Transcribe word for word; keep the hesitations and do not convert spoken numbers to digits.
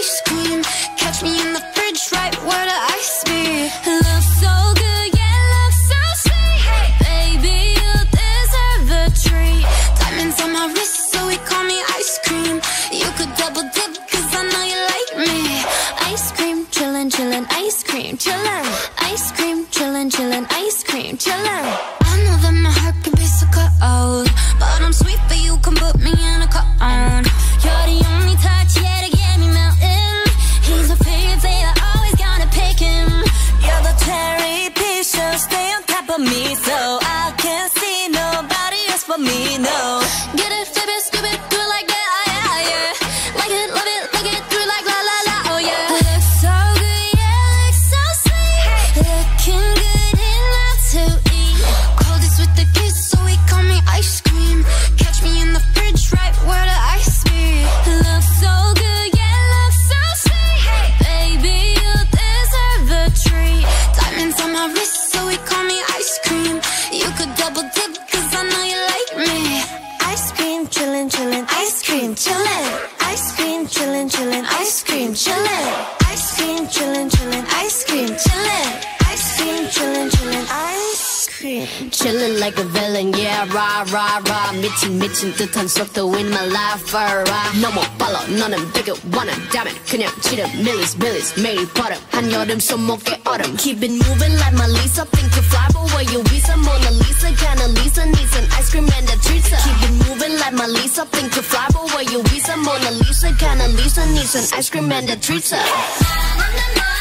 ice cream. Catch me in the fridge, right where the ice be. Looks so good, yeah, looks so sweet. Hey, baby, you deserve a treat. Diamonds on my wrist, so he call me ice cream. You could double dip, cause I know you like me. Ice cream, chillin', chillin', ice cream, chillin'. Ice cream, chillin', chillin', ice cream, chillin'. I know that my heart can be so cold, but I'm sweet, but you can put me in a cone. You're the only touch, yeah, to get me melting. He's a favorite, I always gotta pick him. You're the cherry peach, so stay on top of me, so I can't see nobody else but me, no. Get it, flip it, scoop it, do it like that, yeah, yeah. Like it, love it, like it, do it like la la la, oh yeah. Looks so good, yeah, looks so sweet. Looking good enough to eat. Coldest with the kiss, so he call me ice cream. Catch me in the fridge, right where the ice be. Looks so good, yeah, looks so sweet. Hey, baby, you deserve a treat. Diamonds on my wrist, so he call me ice cream. You could double dip, cause I know you like me. Ice cream, chillin', chillin', ice cream, chillin'. Ice cream, chillin', chillin', ice cream, chillin'. Ice cream, chillin', chillin', ice cream, chillin'. Ice cream, chillin', chillin', ice cream. Chillin' like a villain, yeah, rah, rah, rah. 미친, 미친 듯한 속도 in my life, alright. 너무 빨라, 너는 되게 원한다면 그냥 지름, millies, millies. 매일 버릇, 한여름 손목에 얼음. Keep it moving like my Lisa. Think you fly, but where you visa? Mona Lisa, kinda Lisa needs an ice cream and a treat. Keep it moving like my Lisa. Think you fly, but where you visa? Mona Lisa, kinda Lisa needs an ice cream and a treat.